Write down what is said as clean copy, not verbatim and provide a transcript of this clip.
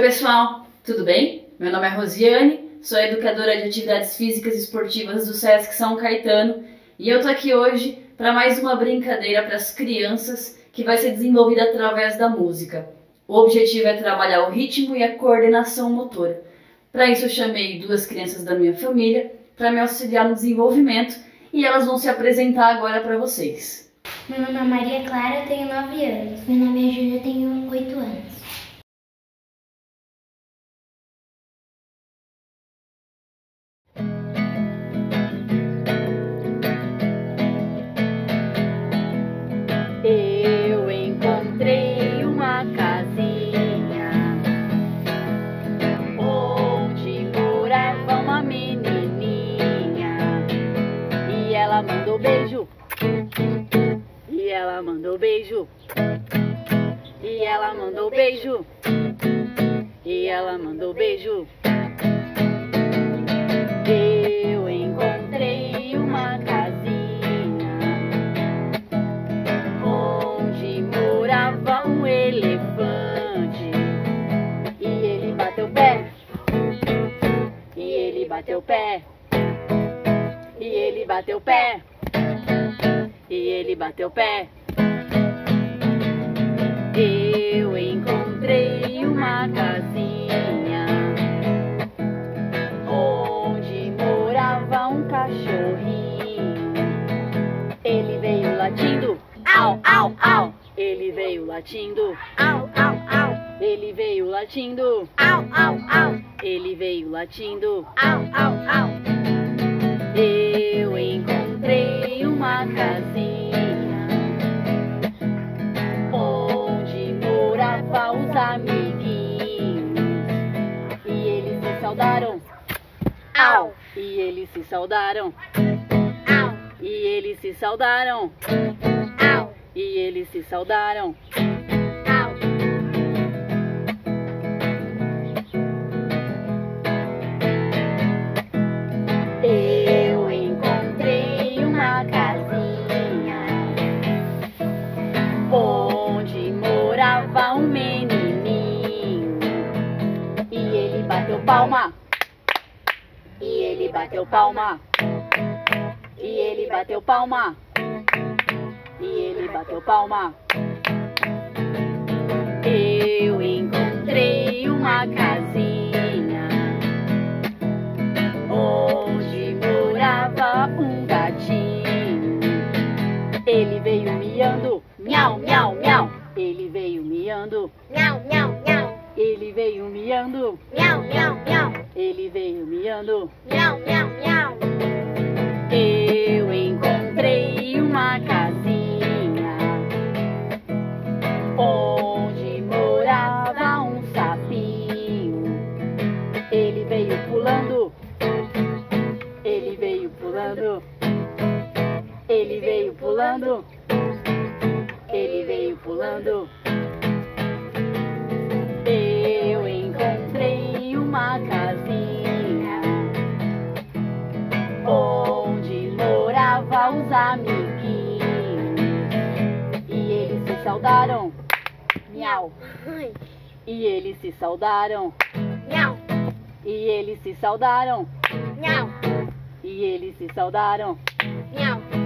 pessoal, tudo bem? Meu nome é Rosiane, sou educadora de atividades físicas e esportivas do SESC São Caetano e eu tô aqui hoje para mais uma brincadeira para as crianças que vai ser desenvolvida através da música. O objetivo é trabalhar o ritmo e a coordenação motora. Para isso eu chamei duas crianças da minha família para me auxiliar no desenvolvimento e elas vão se apresentar agora para vocês. Meu nome é Maria Clara, eu tenho 9 anos. Meu nome é Júlia, eu tenho 8 anos. Eu encontrei uma casinha onde morava uma menininha e ela mandou beijo. E ela mandou beijo. E ela mandou beijo. E ela mandou beijo. Eu encontrei uma casinha onde morava um elefante e ele bateu o pé. E ele bateu o pé. E ele bateu o pé. E ele bateu o pé. Eu encontrei uma casinha onde morava um cachorrinho. Ele veio latindo, au, au, au. Ele veio latindo, au, au, au. Ele veio latindo, au, au, au. Ele veio latindo, au, au, au. Eu encontrei uma casinha onde morava os amiguinhos e eles se saudaram, au, e eles se saudaram, au, e eles se saudaram, au, e eles se saudaram, au. Eu encontrei uma casinha onde morava um menininho e ele bateu palma. E ele bateu palma. E ele bateu palma. E ele bateu palma. Eu encontrei uma casinha onde morava um gatinho. Ele veio miando, miau, miau, miau. Ele veio miando, miau, miau, miau. Ele veio miando, miau, miau, miau. Ele veio miando, miau, miau, miau. Eu encontrei uma casinha onde morava um sapinho. Ele veio pulando. Ele veio pulando. Ele veio pulando. Ele veio pulando. Eu encontrei uma casinha onde morava os amiguinhos e eles se saudaram, miau. E eles se saudaram, miau. E eles se saudaram, miau. E eles se saudaram, miau.